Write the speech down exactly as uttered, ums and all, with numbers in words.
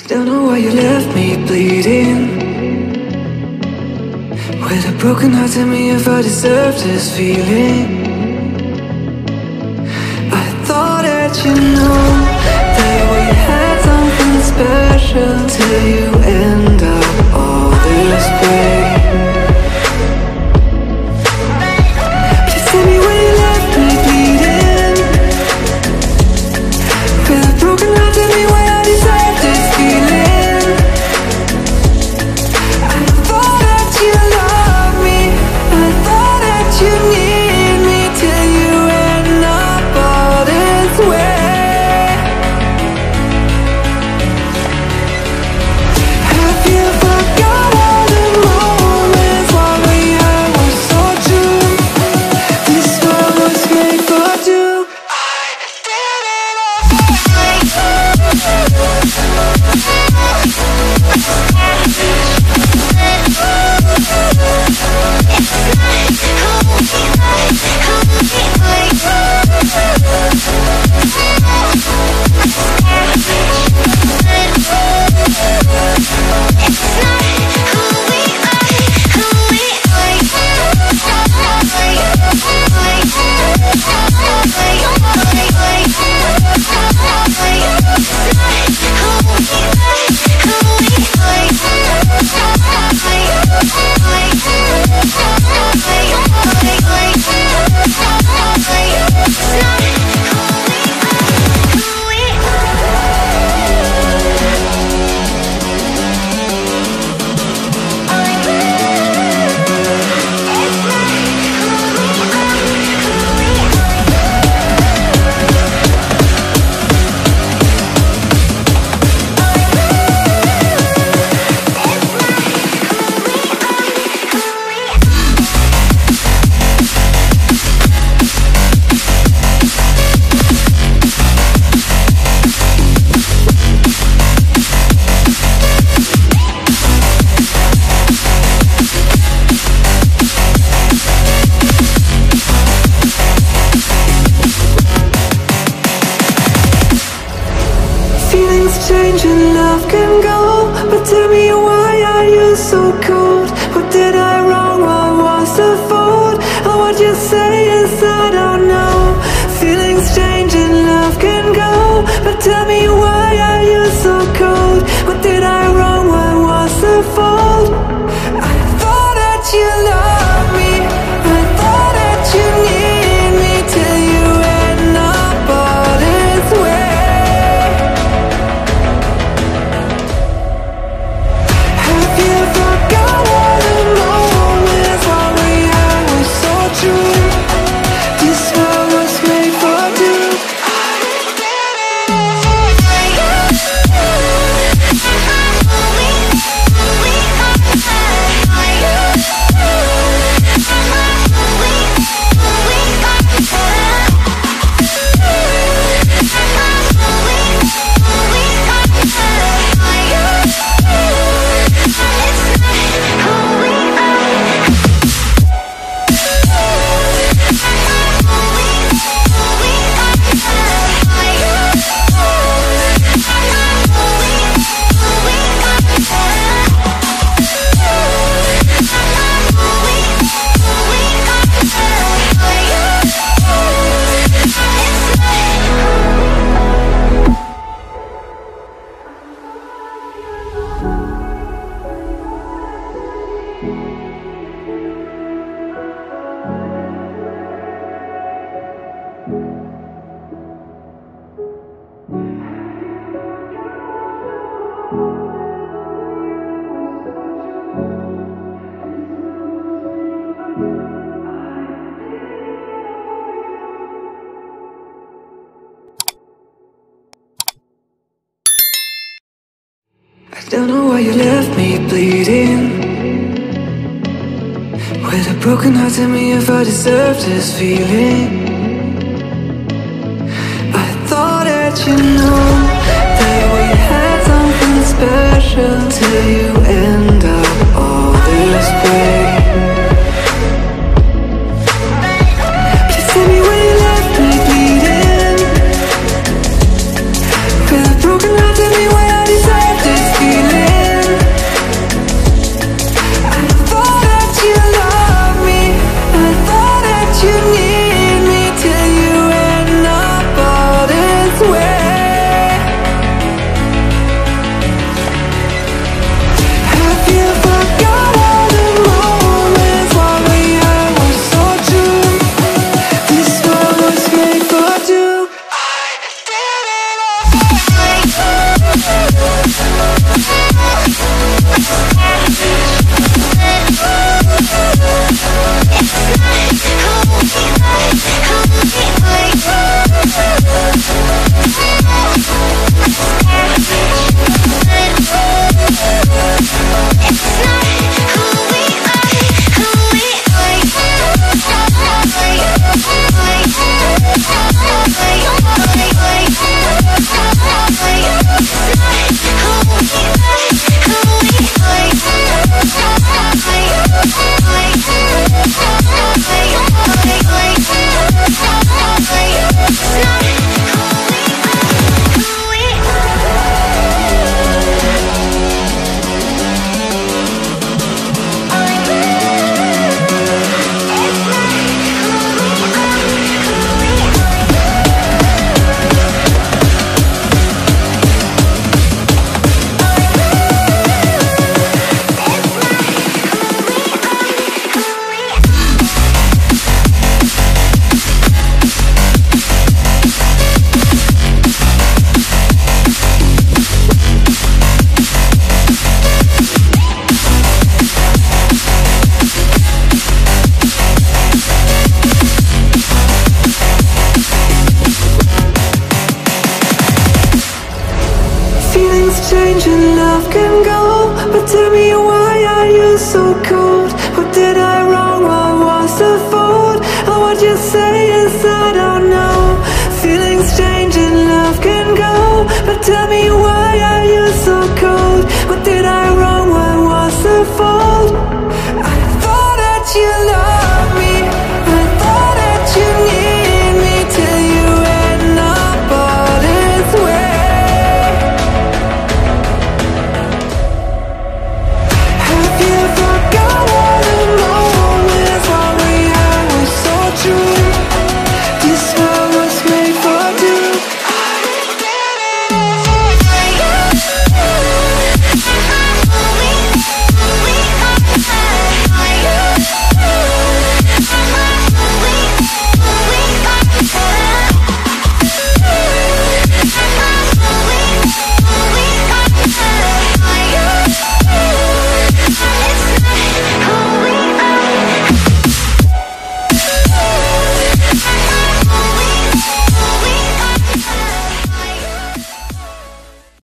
Don't know why you left me bleeding. With a broken heart, tell me if I deserve this feeling. I thought that you know that we had something special till you end up all this way. Please tell me why you left me bleeding. With a broken heart, tell me why I deserve this feeling. I thought that you loved me, I thought that you need me till you end up all this way. Have you forgot all the moments while we had were so true? This world was made for two. I did it change and love can go, but tell me why are you so cold? What did I wrong? What was the fault? And what you say is I don't know. Feelings change and love can go, but tell me why are you so cold? What did I wrong? What was the fault? I thought that you loved me, I thought that you need me till you end up all this way. Don't know why you left me bleeding. With a broken heart, tell me if I deserve this feeling. I thought that you know that we had something special till you end up all this way. Please tell me why you left me bleeding. With a broken heart, tell me why I deserve this. Change and love can go, but tell me why are you so cold?